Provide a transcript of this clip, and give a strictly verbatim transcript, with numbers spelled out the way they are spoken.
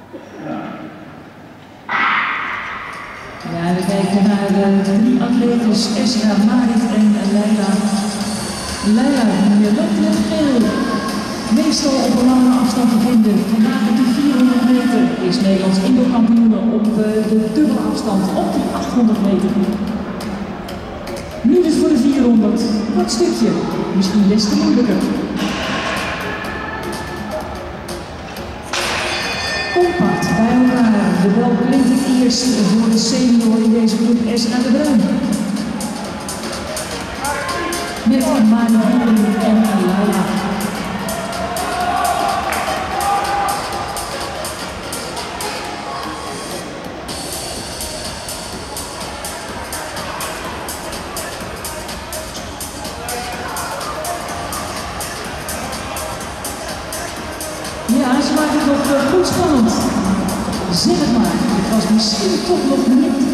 Ja, we kijken naar de drie atletes, Esra, Marit en Leila. Leila, die loopt in het geel. Meestal op een lange afstand te vinden. Vandaag op de vierhonderd meter is Nederlands indoorkampioen op de dubbele afstand op die achthonderd meter. Nu dus voor de vierhonderd. Wat stukje, misschien des te moeilijker. Compact bij elkaar. De bel klinkt het eerst voor de senior in deze groep, Esra de Bruin. Met Marit en Leila. Ja, ze maken het nog goed spannend. Zeg het maar, het was misschien toch nog niet